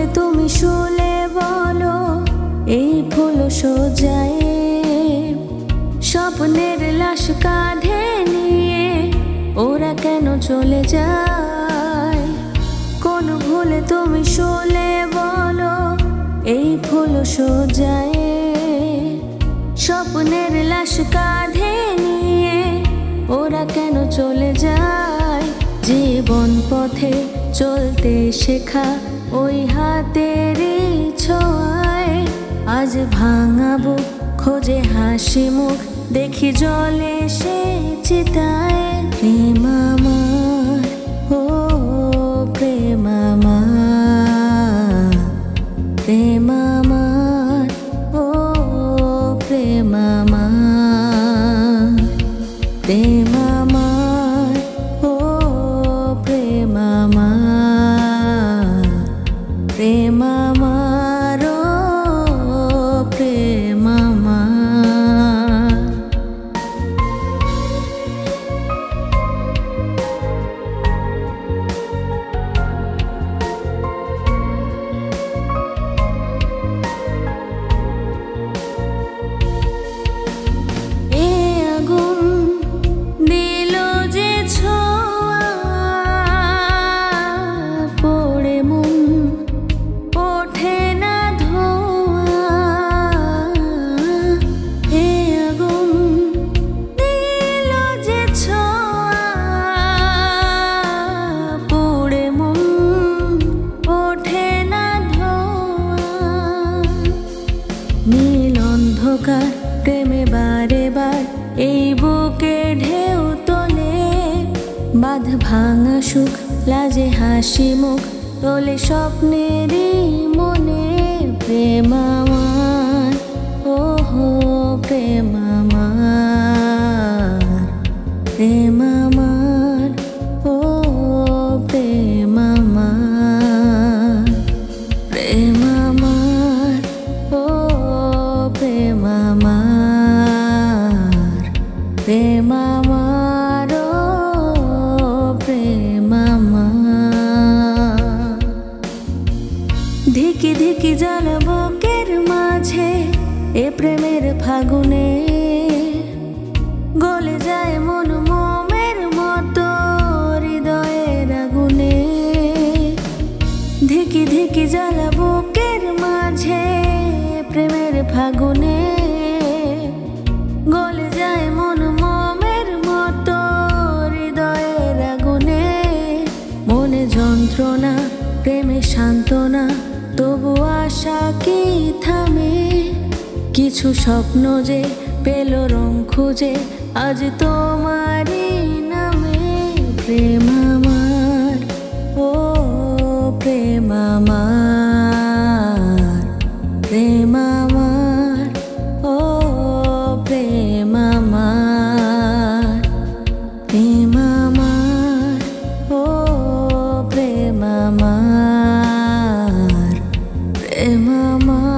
তুমি শুলে বলো এই ফুল সোজায় স্বপ্নের লাশ কাঁধে নিয়ে ওরা কেন চলে যায়। কোন ভুলে তুমি শুলে বলো এই ফুল সোজায় স্বপ্নের লাশ কাঁধে নিয়ে ওরা কেন চলে যায়। জীবন পথে চলতে শেখা ওই হাতেরই ছোঁয়ায় আজ ভাঙাবো খোঁজে হাসি মুখ দেখি জলে সে চিতায়। প্রেম আমার ও প্রেম আমার, প্রেম আমার ও প্রেম আমার, প্রেম আমার ও প্রেম আমার, প্রেম আমার ও প্রেম আমার। নীল অন্ধকার প্রেমে বারে বার এই বুকে ঢেউ তোলে বাঁধ ভাঙা সুখ লাজে হাসি মুখ তোলে স্বপ্নেরই মনে। প্রেম আমার ও হো প্রেম আমার, প্রেম আমার ও প্রেম আমার, প্রেম আমার ও প্রেম আমার, প্রেম আমার ও প্রেম আমার। ধিকি ধিকি জ্বালা বুকের মাঝে এ প্রেমের ফাগুনে গলে যায় মন মোমের মতো হৃদয়ের আগুনে। ধিকি ধিকি জ্বালা বুকের মাঝে প্রেমের ফাগুনে গলে যায় মন মোমের মতো হৃদয়ের আগুনে। মনে যন্ত্রণা প্রেমে সান্ত্বনা তবু আশা কি থামে। কিছু স্বপ্ন যে পেল রং খুঁজে আজ তোমারই নামে। প্রেম আমার ও প্রেম আমার, প্রেম আমার ও প্রেম আমার, প্রেম আমার ও প্রেম আমার, প্রেম আমার।